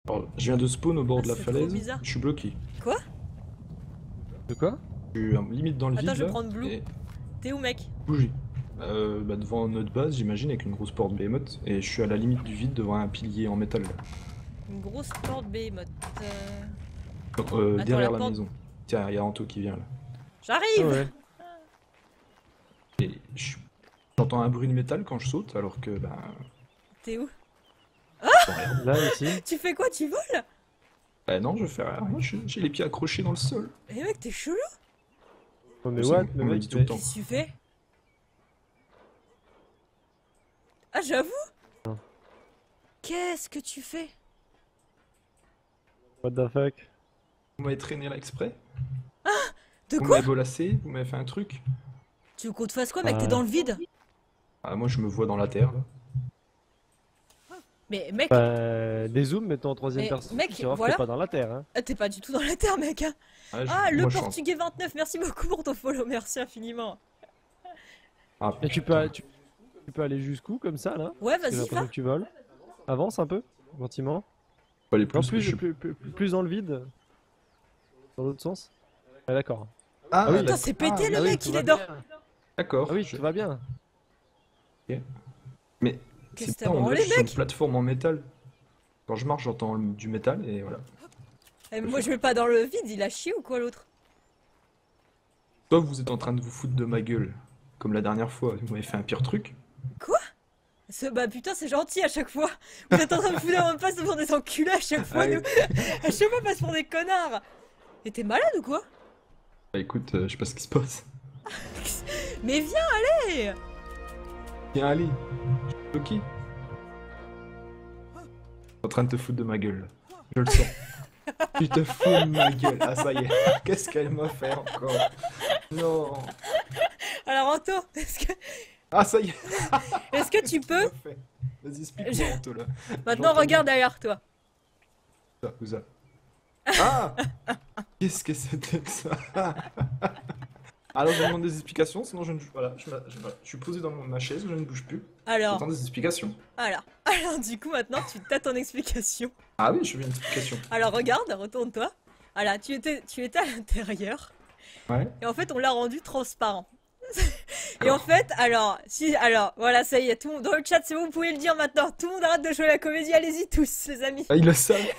Alors, je viens de spawn au bord de la c'est trop falaise, bizarre. je suis bloqué. Quoi? De quoi? Je suis limite dans le Attends, vide je vais là, prendre Blue. et T'es où, mec? bouger. Bah, devant notre base, j'imagine, avec une grosse porte Behemoth, et je suis à la limite du vide devant un pilier en métal là. Une grosse porte Behemoth. Attends, Derrière la la porte- maison. Tiens, il y a Anto qui vient là. Ah J'arrive! ouais. Et j'entends un bruit de métal quand je saute, alors que bah. T'es où? Rien. Là, ici. Tu fais quoi? Tu voles? Bah non, je fais rien, j'ai les pieds accrochés dans le sol. Eh mec, t'es chelou? Oh, mais C'est what? bon, Le on l'a mec, dit il tout le fait- temps. Qu'est-ce que tu fais? Ah, j'avoue? Qu'est-ce que tu fais? What the fuck? Vous m'avez traîné là exprès? De Vous quoi? m'avez bolassé? Vous m'avez fait un truc? Tu veux qu'on te fasse quoi, mec? T'es Euh. dans le vide? Ah, moi je me vois dans la terre là. Mais mec, Dézoom, mets-toi en troisième Mais, personne. mec, Tu vas voir que voilà. t'es pas dans la terre, hein. t'es pas du tout dans la terre, mec. Hein. Ah, Ah, le moi, je suis en- portugais 29, merci beaucoup pour ton follow, merci infiniment. Ah, Et tu putain. peux aller jusqu'où comme ça là? Ouais, J'ai vas-y, l'impression va. que tu voles. Avance un peu, gentiment. Faut aller Non, plus, plus, je- plus dans le vide. Dans l'autre sens. Ah, d'accord. Ah, oui. Putain, d'accord. c'est pété Ah, le Ah oui, mec, tout il va est dans. bien. D'accord. Ah oui, je- tout va bien. Mais Qu'est-ce c'est que t'as pas on branlé, est sur une mec? plateforme en métal. Quand je marche, j'entends du métal et voilà. Eh, moi, je vais pas dans le vide, il a chié ou quoi l'autre? Soit vous êtes en train de vous foutre de ma gueule, comme la dernière fois, vous m'avez fait un pire truc. Bah putain, c'est gentil à chaque fois. Vous êtes en train de foutre on passe pour des enculés à chaque fois, Ouais. nous. À chaque fois, on passe pour des connards. Et t'es malade ou quoi? Bah écoute, je sais pas ce qui se passe. Mais viens, allez. Tiens, allez, je suis bloqué. En train de te foutre de ma gueule. Je le sens. Tu te fous de ma gueule. Ah ça y est. Qu'est-ce qu'elle m'a fait encore? Non. Alors Anto, Ah ça y est. est-ce que tu Qu'est-ce peux qu'il m'a fait Vas-y, explique-moi, Anto, là. maintenant J'entends regarde derrière toi? ça, où ça Ah qu'est-ce que c'était que ça? Alors je demande des explications, sinon je ne... Voilà, voilà, je suis posé dans ma chaise, je ne bouge plus. Alors, J'attends des explications. alors du coup maintenant tu t'as ton explication. Ah oui, je veux une explication. Alors regarde, retourne-toi. Voilà, tu étais à l'intérieur Ouais. et en fait on l'a rendu transparent. Et en fait, alors voilà, ça y est, tout le monde dans le chat, c'est bon, vous pouvez le dire maintenant. Tout le monde arrête de jouer à la comédie, allez-y tous, les amis. Ah, il le savent.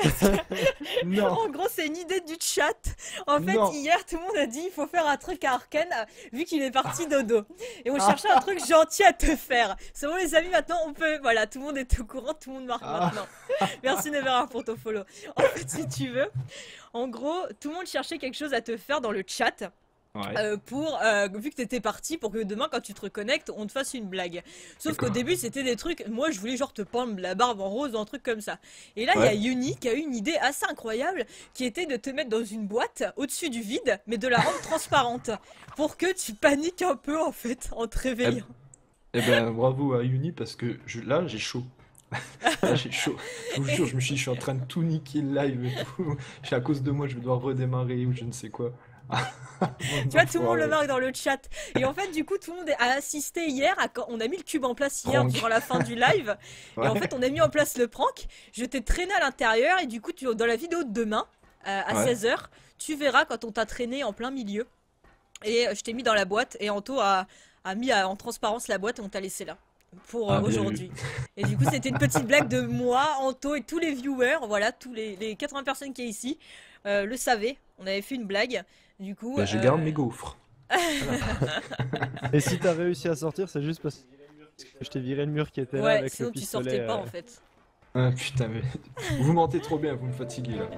Non. En gros, c'est une idée du chat. En fait, Non. hier, tout le monde a dit il faut faire un truc à Arken vu qu'il est parti dodo. Et on cherchait un truc gentil à te faire. C'est bon, les amis, maintenant on peut. Voilà, tout le monde est au courant, tout le monde marque Ah. maintenant. Merci Nevera pour ton follow. En fait, si tu veux, en gros, tout le monde cherchait quelque chose à te faire dans le chat. Ouais. Vu que t'étais parti pour que demain quand tu te reconnectes on te fasse une blague. Sauf qu'au D'accord. début c'était des trucs, moi je voulais genre te peindre la barbe en rose ou un truc comme ça. Et là il y a Ouais. Yuni qui a eu une idée assez incroyable qui était de te mettre dans une boîte au-dessus du vide mais de la rendre transparente pour que tu paniques un peu en fait en te réveillant. Eh ben bravo à Uni parce que là j'ai chaud. Là j'ai chaud. Je vous jure, je suis en train de tout niquer le live et tout. C'est à cause de moi, je vais devoir redémarrer ou je ne sais quoi. Tu vois, tout le monde le marque dans le chat. Et en fait, du coup, tout le monde a assisté hier à quand on a mis le cube en place hier Prank. durant la fin du live. Et en Ouais. fait, on a mis en place le prank. Je t'ai traîné à l'intérieur. Et du coup, dans la vidéo de demain, à Ouais. 16h, tu verras quand on t'a traîné en plein milieu. Et je t'ai mis dans la boîte. Et Anto a mis en transparence la boîte et on t'a laissé là. Pour Ah, bien aujourd'hui. Et du coup, c'était une petite blague de moi, Anto et tous les viewers. Voilà, tous les 80 personnes qui est ici le savaient. On avait fait une blague. Du coup, Ben, je garde mes gaufres. Et si t'as réussi à sortir, c'est juste parce que je t'ai viré le mur qui était là ouais, avec sinon le tu pistolet. sortais pas en fait. Ah putain, mais vous mentez trop bien, vous me fatiguez là.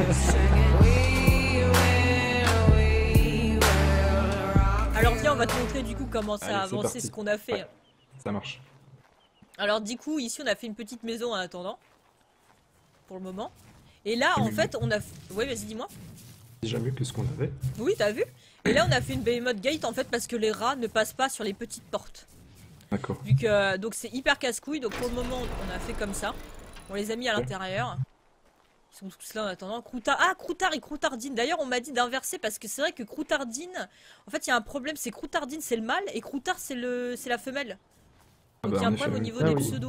Alors viens, on va te montrer du coup comment ça Allez, a c'est avancé parti. ce qu'on a fait. Ouais. Ça marche. Alors du coup, ici on a fait une petite maison en attendant. Pour le moment. Et là, en Oui. fait, on a... Ouais, vas-y, dis-moi. Déjà mieux que ce qu'on avait. Oui, t'as vu? Et là, on a fait une Behemoth Gate en fait parce que les rats ne passent pas sur les petites portes. D'accord. Vu que... Donc c'est hyper casse-couille. Donc pour le moment, on a fait comme ça. On les a mis à Ouais. l'intérieur. Ils sont tous là en attendant. Croutard et Croutardine. D'ailleurs, on m'a dit d'inverser parce que c'est vrai que Croutardine... En fait, il y a un problème. C'est Croutardine, c'est le mâle. Et Croutard, c'est la femelle. Ah Donc bah, il y a en un problème effet, au oui. niveau Ah des oui. pseudos.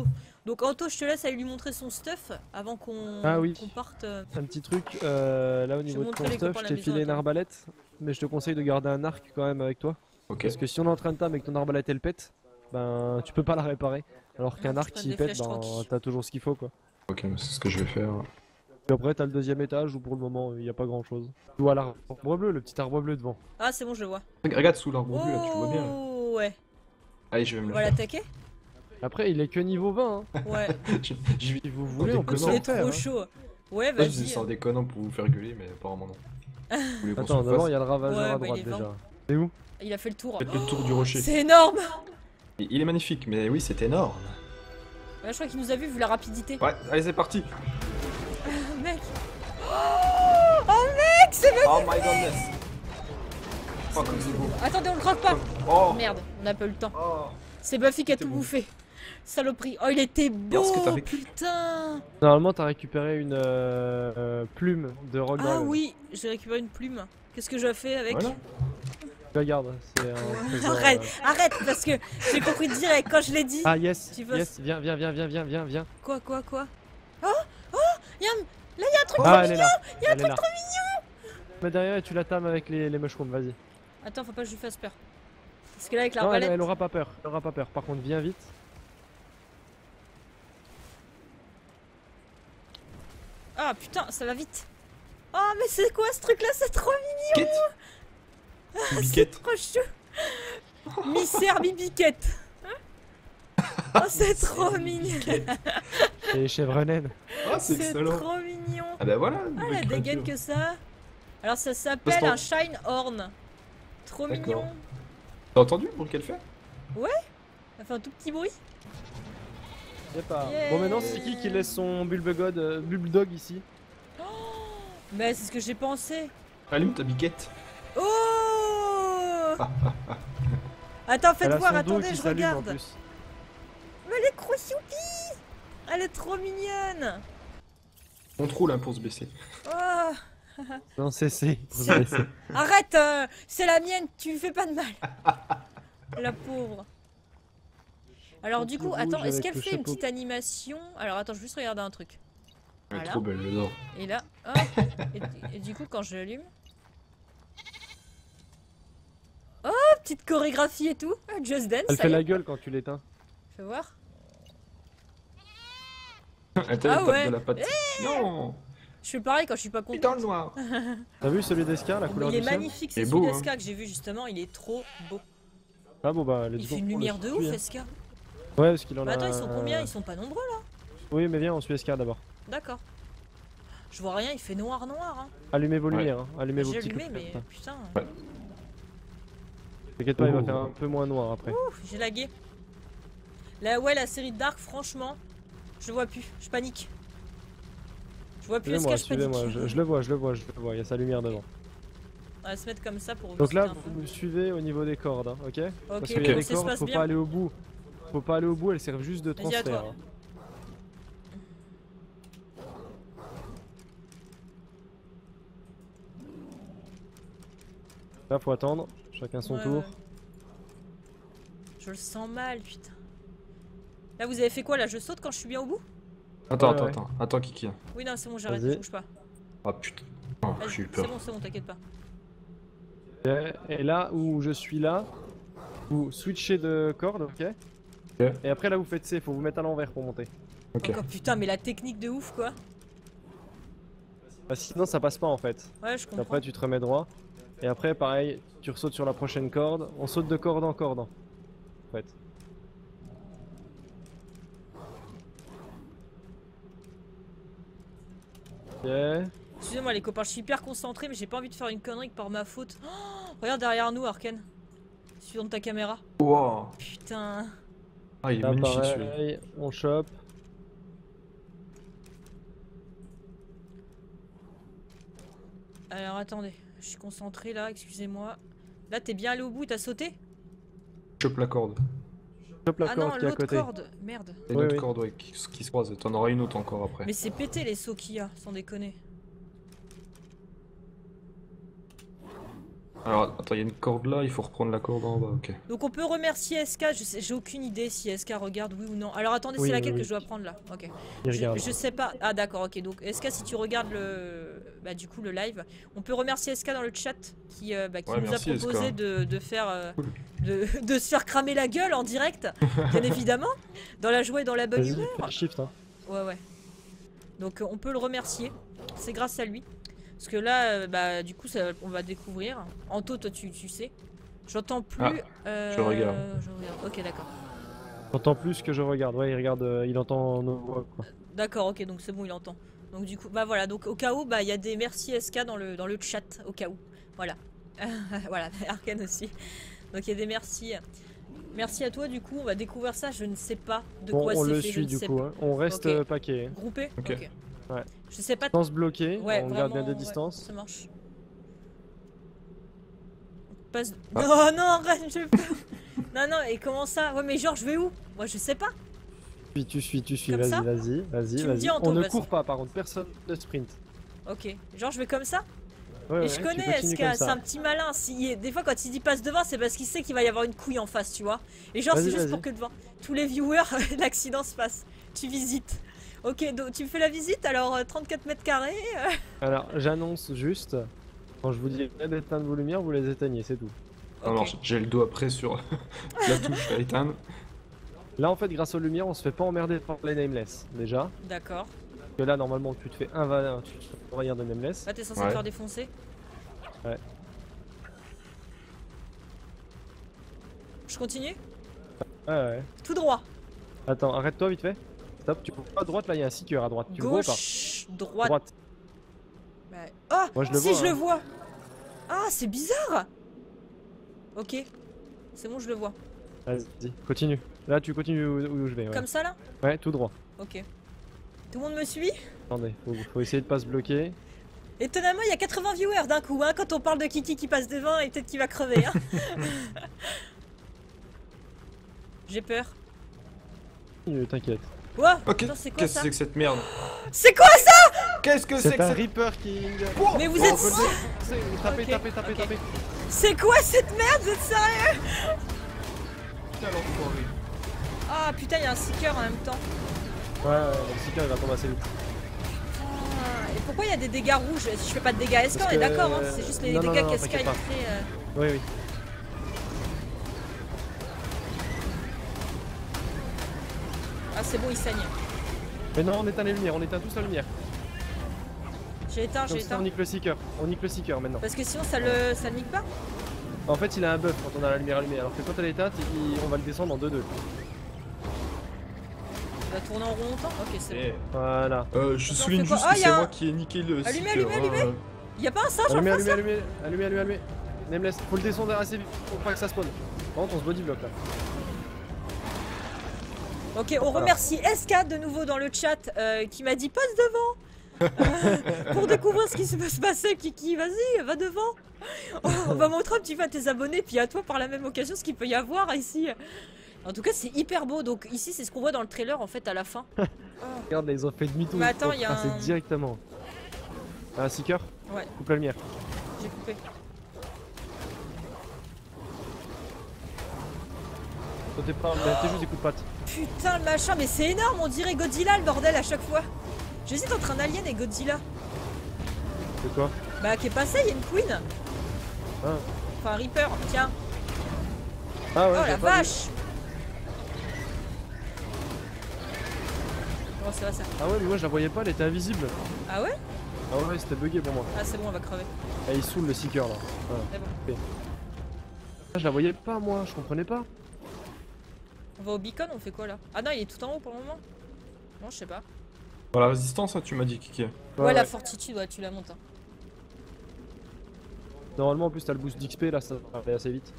Donc Anto, je te laisse aller lui montrer son stuff avant qu'on qu'on parte. Un petit truc, là au niveau de ton stuff, je t'ai filé une arbalète, mais je te conseille de garder un arc quand même avec toi. Ok. Parce que si on est en train de table et que ton arbalète elle pète, ben tu peux pas la réparer. Alors qu'un arc s'il pète, ben t'as toujours ce qu'il faut quoi. Ok, c'est ce que je vais faire. Et après t'as le deuxième étage où pour le moment il y a pas grand chose. Tu vois l'arbre bleu, le petit arbre bleu devant. Ah c'est bon, je le vois. Regarde sous l'arbre bleu, là, tu vois bien. Oh ouais. Allez, je vais me On le va faire. l'attaquer. Après il est que niveau 20 hein. Ouais. Je Si vous voulez on peut Il s'en Il est faire. trop Hein. chaud. Ouais, je dis vas-y. ça en déconnant pour vous faire gueuler, mais apparemment non. Vous voulez qu'on Attends, se d'abord fasse il y a le ravageur Ouais, à bah, droite il est déjà. C'est où? Il a fait le tour. Faites le tour du rocher. C'est énorme. Il est magnifique, mais oui, c'est énorme. Ouais, je crois qu'il nous a vu la rapidité. Ouais, allez, c'est parti. Mec. Oh mec, c'est magnifique. Oh my godness. Oh, comme c'est beau. Attendez, on le croque pas. Oh. Merde, on n'a pas eu le temps. Oh. C'est Buffy qui a C'était tout beau. bouffé. Saloperie. Oh, il était beau. Regarde ce que t'as vécu. Putain. Normalement t'as récupéré une plume de Rogue Ah Dragon. oui, j'ai récupéré une plume. Qu'est-ce que je fais avec? Voilà. Tu la gardes, c'est un trésor, Arrête, parce que j'ai compris direct quand je l'ai dit. Ah yes, Tu veux- yes, viens. Quoi Oh, là, il y a un truc. Ah elle est là, Il y a un elle est truc là. trop mignon. Mais derrière et tu la tames avec les mushrooms, vas-y. Attends, faut pas que je lui fasse peur. Parce que là, avec Non, l'arbalète. elle aura pas peur, Par contre, viens vite. Ah putain, ça va vite. Oh, mais c'est quoi ce truc là? C'est trop mignon. Biquette. C'est Biquette. trop chou. Misère bibiquette. Oh, c'est trop mignon. Et chèvre-naine. Ah, c'est C'est excellent. trop mignon. Ah bah voilà. Ah, la dégaine que ça. Alors, ça s'appelle Parce un shine horn. Trop D'accord. mignon. T'as entendu pour qu'elle fait? Ça fait un tout petit bruit. Bon maintenant c'est qui laisse son bulldog ici? Mais c'est ce que j'ai pensé. Allume ta biquette. Oh. Attends, faites Elle a voir, son dos attendez, qui je s'allume en regarde. plus. Mais elle est trop choupi. Elle est trop mignonne. Contrôle hein, pour se baisser. Oh. Non c'est Arrête, c'est la mienne, tu lui fais pas de mal. La pauvre. Alors du Qui coup, bouge attends, est-ce avec qu'elle le fait une chapeau. petite animation? Alors attends, je vais juste regarder un truc. Elle est Voilà. trop belle, j'adore. Et là, hop. Et du coup, quand je l'allume... Oh, petite chorégraphie et tout. Just Dance, Elle ça fait y est. la gueule quand tu l'éteins. Fais voir. Elle t'a Ah tape ouais. de la patte. Non. Je fais pareil quand je suis pas Il est dans contente. le noir. T'as vu celui d'Escar, la Oh, couleur mais il est du ciel? magnifique, Il c'est est celui beau, d'Eska que j'ai vu justement, il est trop beau. Ah bon bah let's Il go, fait une on le lumière de suit, ouf, hein. Eska. Ouais parce qu'il en Bah a... attends, ils sont combien? Ils sont pas nombreux là? Oui mais viens on suit Escar d'abord. D'accord. Je vois rien, il fait noir noir. Hein. Allumez vos Ouais. lumières, hein. Allumez vos J'ai petits allumé, coups. mais putain. T'inquiète pas, il va Oh. faire un peu moins noir après. Ouf, j'ai lagué. Là, ouais, la série Dark, franchement, je vois plus, je panique. Je vois plus Eska, je panique. Suivez-moi, je le vois, il y a sa lumière devant. On va se mettre comme ça pour Donc là, visiter un vous peu. me suivez au niveau des cordes, hein, ok? Parce Ok, qu'il y a des ça se cordes, passe faut bien. pas aller au bout. Faut pas aller au bout, elles servent juste de Vas-y, à transfert. toi. hein. Là, faut attendre, chacun son Ouais, tour. ouais. Je le sens mal, putain. Là, vous avez fait quoi là? Je saute quand je suis bien au bout? Attends, Ouais, attends, Kiki. Oui, non, c'est bon, j'arrête, Vas-y. je bouge pas. Ah putain. Oh, Vas-y, j'ai eu c'est peur. bon, t'inquiète pas. Et là où je suis là, vous switchez de corde, ok? Ok. Et après là, vous faites C, faut vous mettre à l'envers pour monter. Ok. Encore putain, mais la technique de ouf quoi. Bah, sinon, ça passe pas en fait. Ouais, je comprends. Après, tu te remets droit. Et après, pareil, tu ressautes sur la prochaine corde. On saute de corde en corde. En fait. Ok. Excusez-moi les copains, je suis hyper concentré, mais j'ai pas envie de faire une connerie que par ma faute. Oh, regarde derrière nous, Arken. Suivant ta caméra. Wow. Putain. Ah, il est Là, magnifique celui-là. pareil, on chope. Alors attendez, je suis concentré là, excusez-moi. Là, t'es bien allé au bout, t'as sauté? Chope la corde. Chope la Ah corde non, qui est à l'autre côté. corde, merde. Et une Oui, autre oui. corde ouais, qui se croise. T'en auras une autre encore après. Mais c'est pété les sauts qu'il y a, sans déconner. Alors, attends, il y a une corde là, il faut reprendre la corde en bas, ok. Donc on peut remercier SK, j'ai aucune idée si SK regarde oui ou non. Alors attendez, Oui, c'est laquelle oui, que oui. je dois prendre là? Ok. Il regarde. Je sais pas. Ah d'accord, ok. Donc SK, si tu regardes bah, du coup le live, on peut remercier SK dans le chat qui Ouais, nous a merci, proposé SK. de faire Cool. de se faire cramer la gueule en direct, bien évidemment, dans la joie et dans la bonne Vas-y, humeur. fais le shift. Hein. Ouais. Donc on peut le remercier. C'est grâce à lui. Parce que là, bah du coup, on va découvrir. Anto, toi tu sais. J'entends plus. Je regarde. Je regarde. Ok, d'accord. T'entends plus que je regarde. Ouais, il regarde, il entend nos voix. Quoi. D'accord, ok, donc c'est bon, il entend. Donc du coup, bah voilà, donc au cas où, bah il y a des merci SK dans le chat, au cas où. Voilà. Voilà, Arkane aussi. Donc il y a des merci. Merci à toi, du coup, on va découvrir ça. Je ne sais pas de Bon, quoi on c'est le fait. suit du coup. Hein. On reste Ok. paquet. Hein. Groupé. Ok. Ouais. Je sais pas. Sans se bloquer, Ouais, on vraiment, garde bien des ouais, distances. ça marche. On passe... Ah. Oh non, arrête, j'ai peur. Non, et comment ça? Ouais, mais genre, je vais où? Moi, je sais pas. Tu suis, Comme ça vas-y. Tu me dis, Anto, On ne vas-y. court pas, par contre, personne ne sprint. Ok. Genre, je vais comme ça? Ouais, Et je tu connais continues SK, comme c'est ça. un petit malin. Des fois, quand il dit passe devant, c'est parce qu'il sait qu'il va y avoir une couille en face, tu vois. Et genre, c'est Vas-y, juste vas-y. pour que devant tous les viewers, l'accident se passe. Tu visites. Ok, donc tu me fais la visite, alors 34 mètres carrés. Alors, j'annonce juste, quand je vous dis d'éteindre vos lumières, vous les éteignez, c'est tout. Non, non, Ok. j'ai le doigt près sur la touche à éteindre. Là, en fait, grâce aux lumières, on se fait pas emmerder par les nameless, déjà. D'accord. Parce que là, normalement, tu te fais tu te fais envahir de nameless. Là, t'es censé Ouais. te faire défoncer. Ouais. Je continue? Ouais. Tout droit. Attends, arrête-toi vite fait. Stop, tu vois à droite, là, il y a un seeker à droite. Tu le vois ou pas? Gauche, droite. Droite. Bah, oh, Moi, je le si, vois, je le hein. vois. Ah, c'est bizarre. Ok. C'est bon, je le vois. Vas-y, continue. Là, tu continues où je vais. Ouais. Comme ça, là? Ouais, tout droit. Ok. Tout le monde me suit? Attendez, faut essayer de pas se bloquer. Étonnamment, il y a 80 viewers d'un coup, hein, quand on parle de Kiki qui passe devant et peut-être qu'il va crever. Hein. J'ai peur. T'inquiète. Ouah, Ok, attends, c'est quoi qu'est-ce que ça? c'est que cette merde? C'est quoi ça? Qu'est-ce que c'est C'est que un cette... Reaper King. Mais vous Bon, êtes... on peut le dire. Tapez, Ok, tapez. ok. C'est quoi cette merde? Vous êtes sérieux? Putain, l'enfoiré. Ah putain, il y a un seeker en même temps. Ouais, le seeker il va tomber assez vite. Ah, et pourquoi il y a des dégâts rouges? Si je fais pas de dégâts SK, on est que- d'accord, hein? C'est juste les non, dégâts non, qu'SK t'inquiète il pas. fait. Oui. Ah, c'est bon, il saigne. Mais non, on éteint les lumières, on éteint tous la lumière. J'ai éteint, Comme j'ai ça, éteint. on nique le seeker. On nique le seeker maintenant. Parce que sinon, ça le nique pas? En fait, il a un buff quand on a la lumière allumée, alors que quand elle est éteinte, on va le descendre en 2-2. Il va tourner en rond longtemps? Ok, c'est bon. Eh, Voilà. je Attends, souligne fais quoi? juste Ah, que y c'est a moi un- qui ai niqué le Allumez, seeker, allumez. hein. Y a pas un singe en Allumez, face là? allumez. Nameless, faut le descendre assez vite pour pas que ça spawn. Par contre, on se body block là. Ok, on remercie SK de nouveau dans le chat qui m'a dit passe devant pour découvrir ce qui se peut se passer. Kiki, vas-y, va devant. On va montrer un petit peu à tes abonnés, puis à toi par la même occasion ce qu'il peut y avoir ici. En tout cas, c'est hyper beau. Donc ici, c'est ce qu'on voit dans le trailer en fait à la fin. Regarde, là, ils ont fait demi-tour. Mais attends, ils y a passer un- directement. Un seeker. Ouais. Coupe la lumière. J'ai coupé. Sautez pas, mettez juste des coups de patte. Putain, le machin, mais c'est énorme. On dirait Godzilla le bordel à chaque fois. J'hésite entre un alien et Godzilla. C'est quoi? Bah, qui est passé, il y a une queen. Ah, Enfin, un Reaper, tiens. ah ouais, Oh j'ai la pas vu. vache. Comment ça va ça? Ah ouais, mais moi je la voyais pas, elle était invisible. Ah ouais? Ah ouais, c'était bugué pour moi. Ah c'est bon, on va crever. Ah, il saoule le seeker là. Voilà. C'est bon. Ah, je la voyais pas moi, je comprenais pas. On va au beacon, on fait quoi là? Ah non, il est tout en haut pour le moment. Non, je sais pas. Dans la résistance, hein, tu m'as dit, Kiki. Ouais, la fortitude, ouais, tu la montes. Hein. Normalement en plus t'as le boost d'XP là, ça va aller assez vite.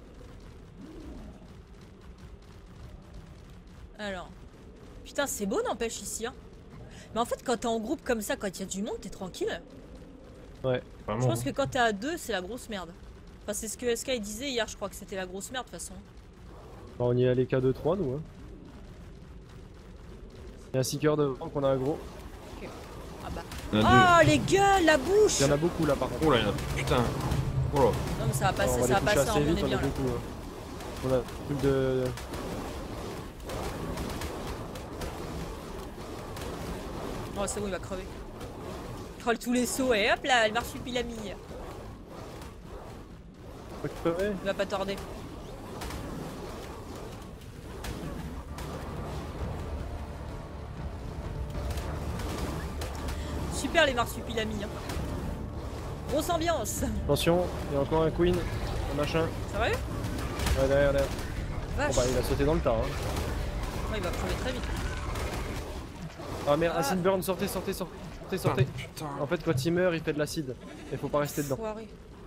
Alors. Putain, c'est beau, n'empêche ici. Hein. Mais en fait, quand t'es en groupe comme ça, quand il y a du monde, t'es tranquille. Ouais. Vraiment. Je pense que quand t'es à deux, c'est la grosse merde. Enfin, c'est ce que SK il disait hier, je crois que c'était la grosse merde de toute façon. Bah, on y est allé K2-3 nous hein. Il y a un seeker devant qu'on a un gros. Ah bah. Il y en a Oh, les gueules, la bouche! Il y en a beaucoup là par contre. deux. Oh là, il y en a... Putain. Oh là. Non mais ça va On passer, va ça va les toucher passer, assez on vite, est on bien a là. beaucoup. On a plus de... Oh c'est bon, il va crever. Troll tous les sauts et hop là, le marsupilami. crever. Il va pas tarder. Super les marsupilamis. Hein. Grosse ambiance. Attention, il y a encore un queen, un machin. Sérieux? Ouais, derrière. Bon Vache. bah il a sauté dans le tas. Hein. Ouais, il va crever très vite. Ah merde, Ah. Acid Burn, sortez. Putain. En fait quand il meurt il fait de l'acide. Il faut pas rester dedans. Foiré.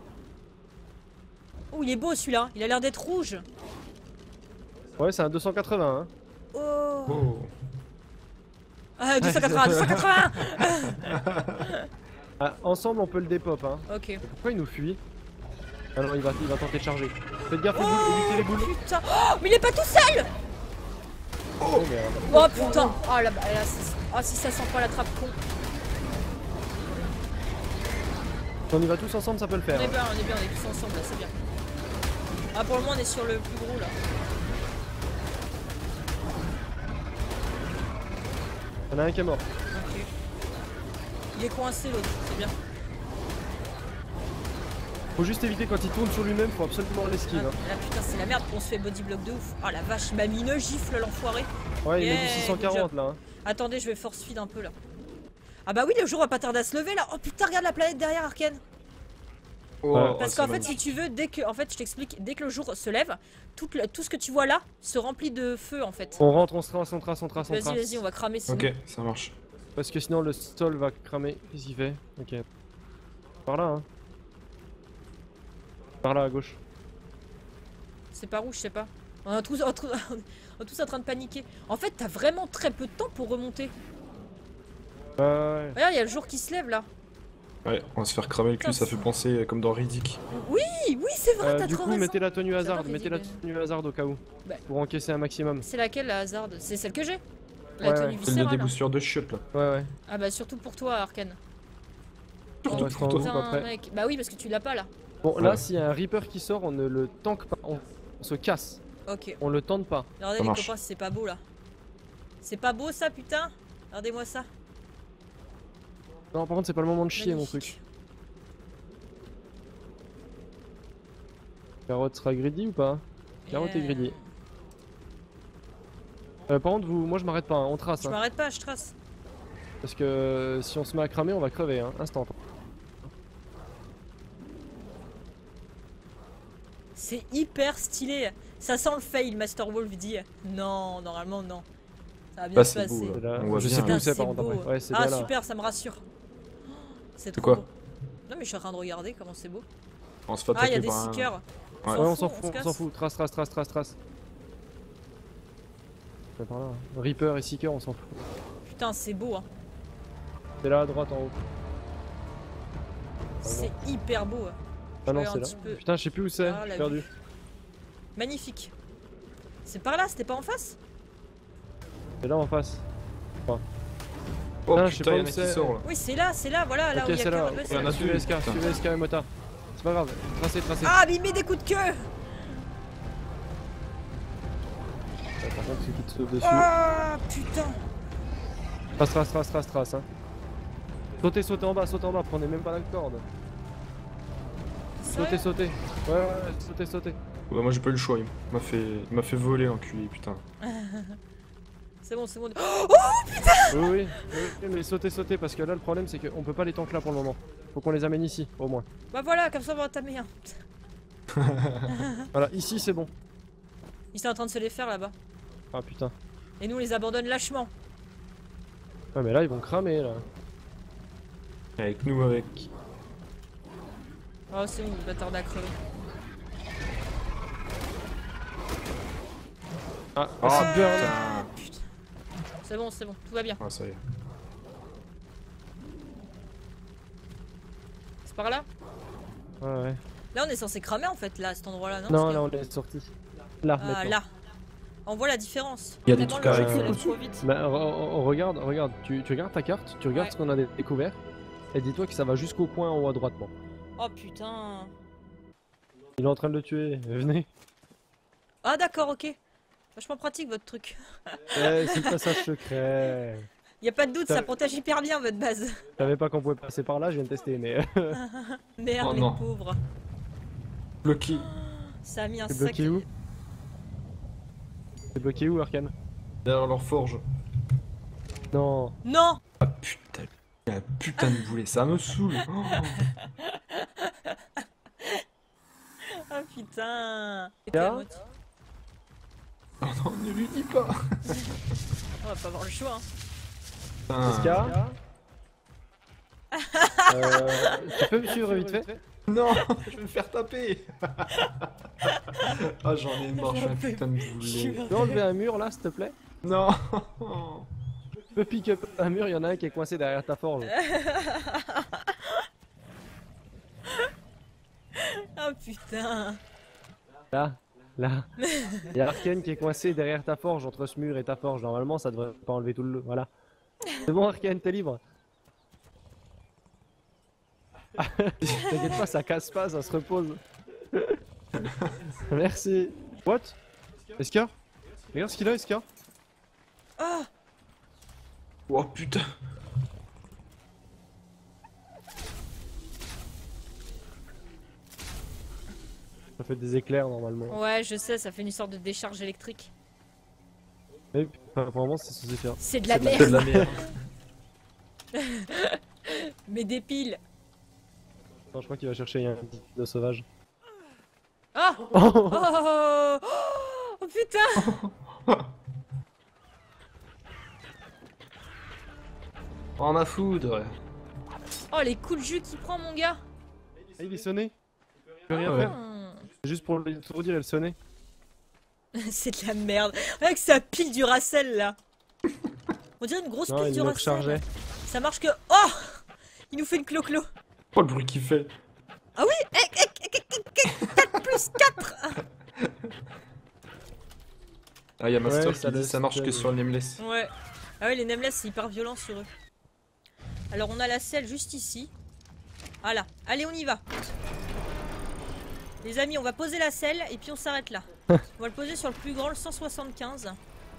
Oh il est beau celui-là, il a l'air d'être rouge. Ouais c'est un 280 hein. Oh, Oh. Ah, 280, 280. Ah, ensemble on peut le dépop hein. Ok. Pourquoi il nous fuit? Ah non il va tenter de charger. Faites gaffe les Oh, boules, évitez les boules. putain. Oh, mais il est pas tout seul. Oh merde. Oh putain. Oh là, si ça sent pas la trappe con. Si on y va tous ensemble ça peut le faire. On est Hein. bien, on est tous ensemble là, c'est bien. Ah pour le moment on est sur le plus gros là. Il y en a un qui est mort. Ok. Il est coincé l'autre, c'est bien. Faut juste éviter quand il tourne sur lui-même, faut absolument l'esquive. Ah, Hein. là putain c'est la merde qu'on se fait bodyblock de ouf. Ah la vache, il m'a mis une gifle l'enfoiré. Ouais il a Yeah, du good 640 job. là. Hein. Attendez, je vais force feed un peu là. Ah bah oui, le jour va pas tarder à se lever là. Oh putain, regarde la planète derrière Arken. Oh, Ouais. Parce c'est qu'en fait, magnifique. si tu veux, en fait, je t'explique, dès que le jour se lève, tout ce que tu vois là se remplit de feu en fait. On rentre, on se trace. Vas-y, on va cramer sinon. Ok, ça marche. Parce que sinon le sol va cramer. Qu'est-ce qu'il fait? Ok. Par là hein. Par là à gauche. C'est par où, je sais pas. On est tous en train de paniquer. En fait, t'as vraiment très peu de temps pour remonter. Ouais. Regarde, il y a le jour qui se lève là. Ouais, on va se faire cramer le cul, ça fait penser comme dans Riddick. Oui, c'est vrai, t'as Du trop coup, raison. mettez la tenue hasard, J'adore mettez la Riddick, tenue hasard au cas où. Bah. Pour encaisser un maximum. C'est laquelle la hasard? C'est celle que j'ai. La Ouais, tenue ouais. Celle de viscérale. là. déboussure de chiottes là. Ouais. Ah bah surtout pour toi, Arken. On Surtout reste pour en toi. haut, Putain, après. mec. Bah oui, parce que tu l'as pas là. Bon, là, Ouais. s'il y a un Reaper qui sort, on ne le tank pas. On se casse. Ok. On le tente pas. Regardez Ça les marche. copains, c'est pas beau là. C'est pas beau ça, putain. Regardez-moi ça. Non, par contre, c'est pas le moment de chier, mon Magnifique. truc. Carotte sera greedy ou pas? Carotte est greedy. Par contre, moi je m'arrête pas, hein, on trace. Je Hein, m'arrête pas, je trace. parce que si on se met à cramer, on va crever, hein, instant. C'est hyper stylé. Ça sent le fail, Master Wolf dit. Non, normalement non. Ça va bien Là, se c'est passer. beau, C'est là. On voit Je bien, sais plus hein. où c'est Putain, par contre beau. après. Ouais, c'est Ah bien là. super, ça me rassure. C'est C'est trop quoi beau. Non mais je suis en train de regarder comment c'est beau. On se fait Ah, il y a attaquer des par un... seekers. Ouais. Ouais, on s'en fout, se on casse. s'en fout. Trace. C'est par là. Reaper et Seeker, on s'en fout. Putain, c'est beau hein. C'est là à droite en haut. C'est hyper beau. Ah non, regarde c'est un petit peu. là. Putain, je sais plus où c'est. Ah, J'ai la perdu. vue. Magnifique. C'est par là, c'était pas en face? C'est là en face. Oh Ah, je sais putain, pas y'en où a qui c'est. sort là. Oui, c'est là, voilà, là Ok, où il y a c'est là. que... Il y en a Suivez deux, SK, putain. suivez SK et Mota. C'est pas grave. Tracez. Ah, mais il met des coups de queue. Par contre, c'est qui te saute dessus. Ah, putain. Trace. Hein. Sautez en bas, prenez même pas la corde. Sérieux? Sautez. Ouais, sautez. Bah, moi j'ai pas eu le choix, il m'a fait voler l'enculé, putain. C'est bon. Oui, mais sautez, parce que là le problème c'est qu'on peut pas les tank là pour le moment. Faut qu'on les amène ici, au moins. Bah voilà, comme ça on va entamer un. Voilà, ici c'est bon. Ils sont en train de se les faire là-bas. Ah putain. Et nous on les abandonne lâchement. Ouais, mais là ils vont cramer là. Avec nous, avec... Oh, c'est bon, le bâtard à crever. Ah, Oh, acid burn. putain. C'est bon, tout va bien. Ah, ça y est. C'est par là? Ouais. Là on est censé cramer en fait, là, à cet endroit-là, non? Non, Parce là que- on est sorti. Là, Ah, maintenant. là. On voit la différence. Il y a des Vraiment, trucs à le jeu se régler. lève trop vite. Bah, regarde, tu regardes ta carte, tu regardes Ouais. ce qu'on a découvert, et dis-toi que ça va jusqu'au point en haut à droite. Bon. Oh putain. Il est en train de le tuer, venez. Ah d'accord, ok. Vachement pratique votre truc. C'est le passage secret. Y a pas de doute, ça protège hyper bien votre base. Je savais pas qu'on pouvait passer par là, je viens de tester, mais... Merde, Oh les non. pauvres. Bloqué. Ça a mis un T'es sac. bloqué où? T'es bloqué où, Arcane? Derrière leur forge. Non. Non. Ah putain. Un putain de boulet, ça me saoule. Oh. Ah putain. Et Là t'es à moitié. Oh non, ne lui dis pas. On va pas avoir le choix. Hein. Putain. Qu'est-ce qu'il y a? Tu peux me suivre vite fait? Non, je vais me faire taper. Ah j'en ai marre, je suis un J'en peux putain de plus. boulet. Tu peux enlever un mur là, s'il te plaît? Non. Tu peux pick up un mur, il y en a un qui est coincé derrière ta forge. Oh putain. Là, là. Il y a Arcane qui est coincé derrière ta forge, entre ce mur et ta forge. Normalement, ça devrait pas enlever tout le... Voilà. C'est bon, Arcane, t'es libre. T'inquiète pas, ça casse pas, ça se repose. Merci. What? Escar? Regarde ce qu'il a, Escar. Oh. Oh putain. Ça fait des éclairs normalement. Ouais, je sais, ça fait une sorte de décharge électrique. Mais pour le moment, c'est censé faire. C'est de la C'est de merde. la merde. Mais des piles. Non, je crois qu'il va chercher un petit de sauvage. Ah. Oh Oh, oh putain. Oh ma foudre. Oh les coups de jus qu'il prend mon gars. Ah, il est sonné. Il peut rien Ouais. faire. C'est juste pour le trop dire, il sonnait. C'est de la merde. Regarde que ça pile du racel là. On dirait une grosse Non, pile il du le racel. rechargeait. Ça marche que... Oh. Il nous fait une clo-clo. Oh le bruit qu'il fait. Ah oui. 4 plus 4. Ah y'a Master Ouais, qui ça dit laisse ça marche que le- sur le Nameless. Ouais. Ah ouais, les Nameless c'est hyper violent sur eux. Alors on a la selle juste ici. Voilà. Allez, on y va. Les amis, on va poser la selle et puis on s'arrête là. On va le poser sur le plus grand, le 175.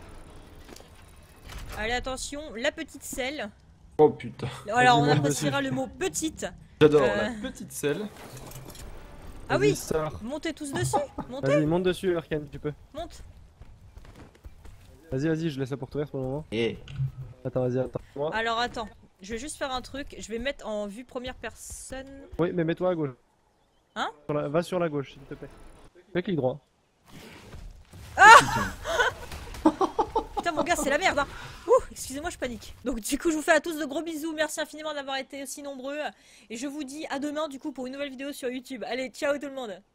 Allez, attention, la petite selle. Oh putain. Alors, on monte appréciera le mot petite. J'adore Euh. la petite selle. Ah Vas-y, oui, sors. montez tous dessus. Montez, Vas-y, monte dessus, Arcane, tu peux. monte. Vas-y, vas-y, je laisse ça pour toi pour le moment. Eh. Attends, vas-y, attends. Moi. Alors, attends. Je vais juste faire un truc. Je vais mettre en vue première personne. Oui, mais mets-toi à gauche. Hein? Va sur la gauche, s'il te plaît. Fais clic droit. Putain, mon gars, c'est la merde. Hein. Ouh, excusez-moi, je panique. Donc, du coup, je vous fais à tous de gros bisous. Merci infiniment d'avoir été aussi nombreux. Et je vous dis à demain, du coup, pour une nouvelle vidéo sur YouTube. Allez, ciao tout le monde.